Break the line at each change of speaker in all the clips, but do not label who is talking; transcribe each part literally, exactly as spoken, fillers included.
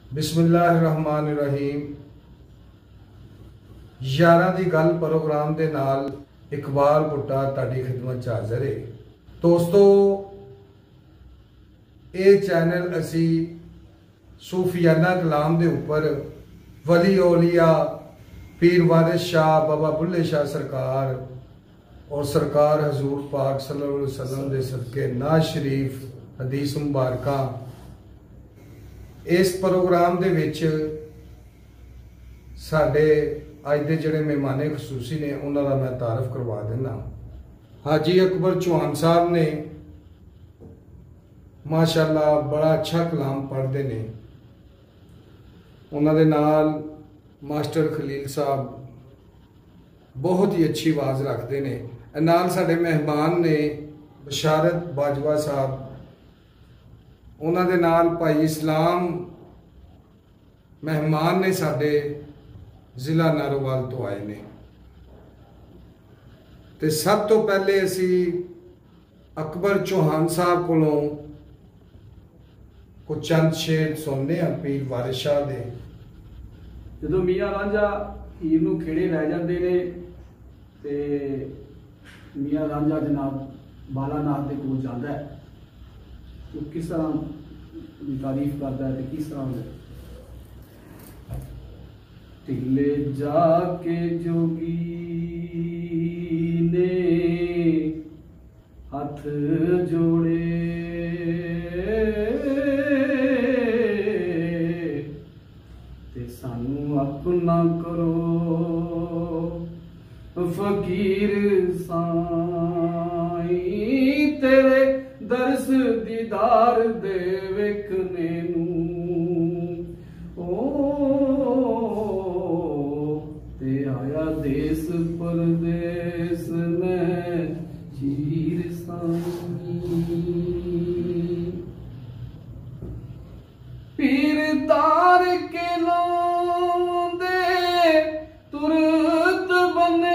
बिस्मिल्लाहिर्रहमानिर्रहीम। यारां दी गल प्रोग्राम के नाल इकबाल भुट्टा तुहाडी खिदमत च हाज़र है। दोस्तों, ये चैनल असी सूफियाना कलाम के उपर वली औलिया पीर वारिस शाह बाबा बुल्ले शाह सरकार और सरकार हजूर पाक सल्लल्लाहु अलैहि वसल्लम के सदके नाज शरीफ हदीस मुबारका इस प्रोग्राम दे विच साडे अज दे जिहड़े मेहमाने खसूसी ने उन्हां दा मैं तारफ करवा देना। हाजी अकबर चौहान साहब ने माशाअल्लाह बड़ा अच्छा कलाम पढ़ते ने। उन्हां दे नाल मास्टर खलील साहब बहुत ही अच्छी आवाज़ रखते ने। नाल साडे मेहमान ने बशारत बाजवा साहब, उन्हां दे नाल भाई इस्लाम मेहमान ने साडे जिला नारोवाल तो आए ने। ते सब तो पहले असी अकबर चौहान साहब कोलों कुछ चंद शेर सुनने हैं पीर वारिस शाह दे।
जो मियाँ रांझा हीर नूं खेड़े लै जाते ने ते मियाँ रांझा जनाब बालानाथ के कोल जाता है, तो किस तरह की तारीफ करता है तो किस तरह टिले जाके जोगी ने हाथ जोड़े ते सानू अपना करो फकीर साई, तेरे दरस दीदार दे वेखने नूं ओ ते आया देश परदेस में चीर साई। पीर तार के लोंदे तुरत बने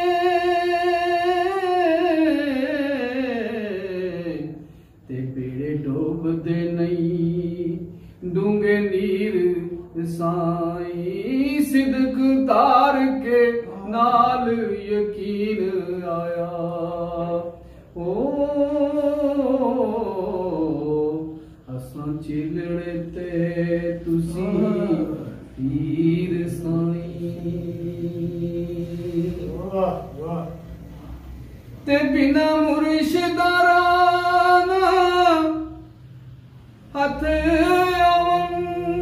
ते बेड़े डोबदे नहीं डूंगे नीर साई। सिदक तार के नाल यकीन आया ओ असां चिलड़े ते तुसी पीर साई। ते बिना मुर्शिदारा हथ आवन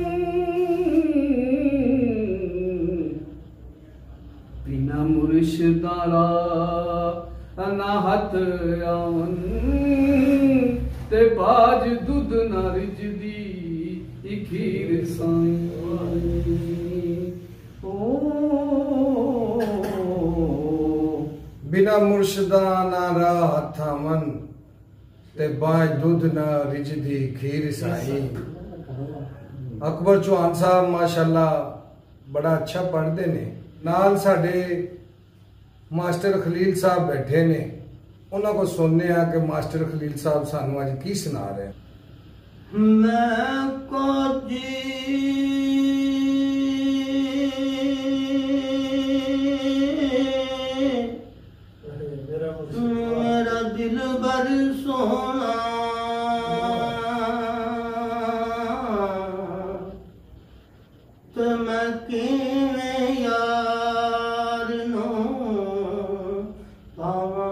बिना मुर्शिदारा ना हथ आवन ते बाज दुध ना रिजदी खीर साई। ओ
बिना मुर्शदा ना राह थामन ते बाज दूध ना रिजदी खीर साई। अकबर चौहान साहब माशाअल्लाह बड़ा अच्छा पढ़ते ने। नाल साडे मास्टर खलील साहब बैठे ने, उन्होंने को सुनने आ कि मास्टर खलील साहब सानू अज की सुना रहे हैं।
मैं को जी मेरा दिल बर सोना तो मैं किवें यार नो पावा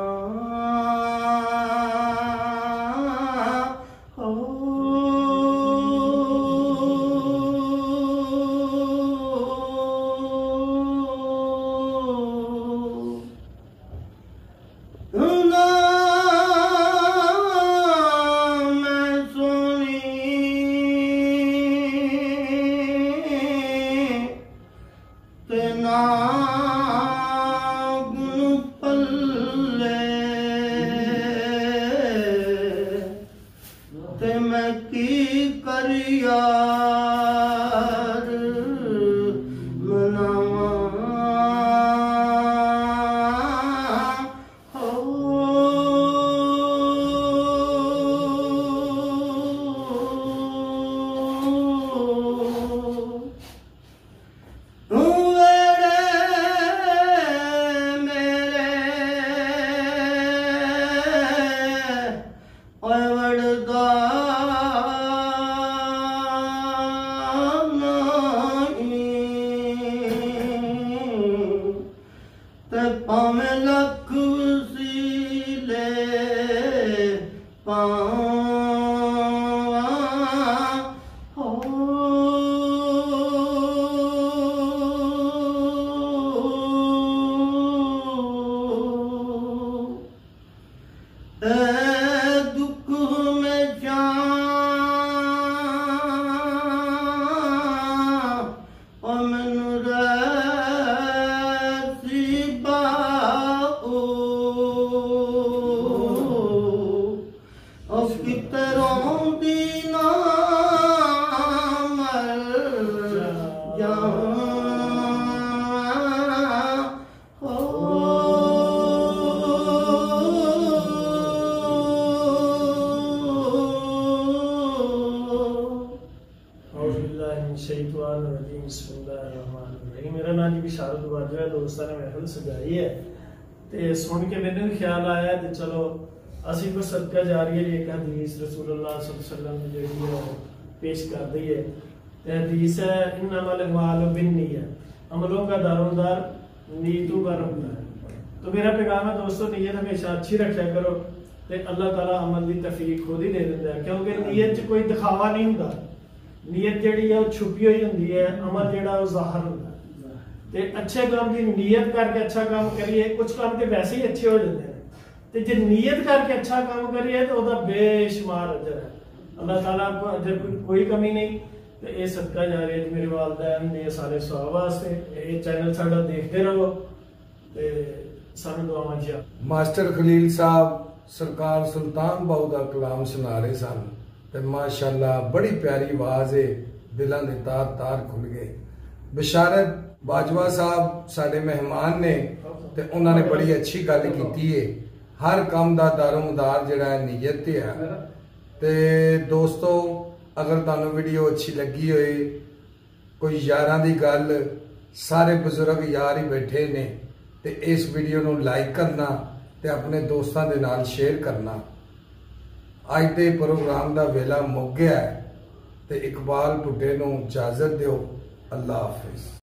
मेरा नाम जी बिशारत बाजवा है। दोस्तों ने महफिल सजाई है ते सुन के मैंने भी ख्याल आया कि चलो असी को सदका जारी है एक हदीस रसूलुल्लाह सल्लल्लाहु अलैहि वसल्लम ने जेड़ी है पेश कर दी है। ते हदीस है इन्नमल अमालु बिन्नियत, अमलों का दारोमदार नीयतों पर होता है। तो मेरा पैगाम है दोस्तों, नीयत हमेशा अच्छी रखा करो ते अल्लाह ताला अमल की तौफीक खुद ही दे देता है, क्योंकि नीयत च कोई दिखावा नहीं होता। नीयत जिहड़ी है छुपी हुई होंदी है, अमल जिहड़ा वो ज़ाहिर होता है। ते अच्छे काम की नीयत करके अच्छा काम करिए, कुछ काम तो वैसे ही अच्छे हो जाते हैं, तो जो नीयत करके अच्छा काम करिए तो वह बेशुमार अजर है। अल्लाह ताला को अजर कोई कोई कमी नहीं। तो ये सदका जा रही है मेरे वालदैन ने सारे सवाब वास्ते। ये चैनल साडा देखते रहो ते सानू दुआवां च।
मास्टर खलील साहब सरकार सुल्तान बाहू का कलाम सुना रहे सन ते माशाअल्लाह बड़ी प्यारी आवाज है, दिलों के तार तार खुल गए। बिशारत बाजवा साहब साडे मेहमान ने ते उन्होंने बड़ी अच्छी गल की है। हर काम का दारोमदार जिहड़ा है नीयत ते है। ते दोस्तों अगर तुहानू वीडियो अच्छी लगी होए, कोई यारां दी गल, सारे बुजुर्ग यार ही बैठे ने, ते इस वीडियो नू लाइक करना ते अपने दोस्तों के नाल शेयर करना। अज के प्रोग्राम का वेला मुक गया है ते इकबाल भुट्टे नू इजाजत दिओ। अल्लाह हाफिज।